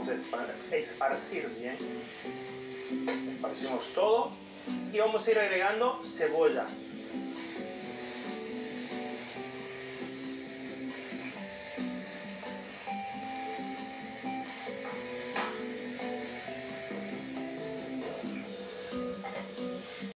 vamos a esparcir bien. Esparcimos todo y vamos a ir agregando cebolla.